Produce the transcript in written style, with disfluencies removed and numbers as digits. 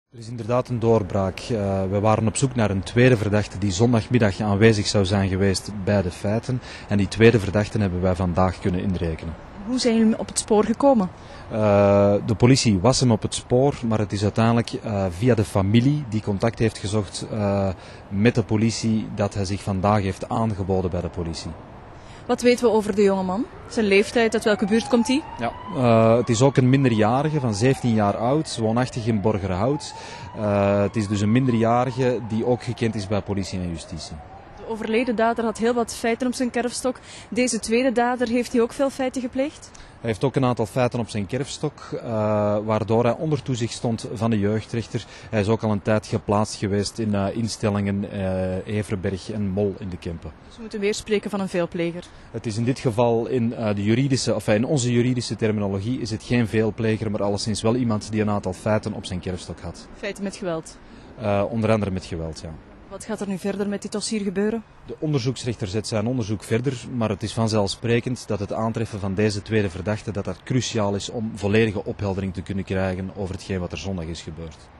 Er is inderdaad een doorbraak. We waren op zoek naar een tweede verdachte die zondagmiddag aanwezig zou zijn geweest bij de feiten. En die tweede verdachte hebben wij vandaag kunnen inrekenen. Hoe zijn jullie op het spoor gekomen? De politie was hem op het spoor, maar het is uiteindelijk via de familie die contact heeft gezocht met de politie dat hij zich vandaag heeft aangeboden bij de politie. Wat weten we over de jongeman? Zijn leeftijd, uit welke buurt komt hij? Ja, het is ook een minderjarige van 17 jaar oud, woonachtig in Borgerhout. Het is dus een minderjarige die ook gekend is bij politie en justitie. De overleden dader had heel wat feiten op zijn kerfstok. Deze tweede dader, heeft hij ook veel feiten gepleegd? Hij heeft ook een aantal feiten op zijn kerfstok, waardoor hij onder toezicht stond van de jeugdrechter. Hij is ook al een tijd geplaatst geweest in instellingen Everberg en Mol in de Kempen. Dus we moeten weer spreken van een veelpleger. Het is in dit geval in onze juridische terminologie is het geen veelpleger, maar alleszins wel iemand die een aantal feiten op zijn kerfstok had. Feiten met geweld? Onder andere met geweld, ja. Wat gaat er nu verder met dit dossier gebeuren? De onderzoeksrechter zet zijn onderzoek verder, maar het is vanzelfsprekend dat het aantreffen van deze tweede verdachte dat cruciaal is om volledige opheldering te kunnen krijgen over hetgeen wat er zondag is gebeurd.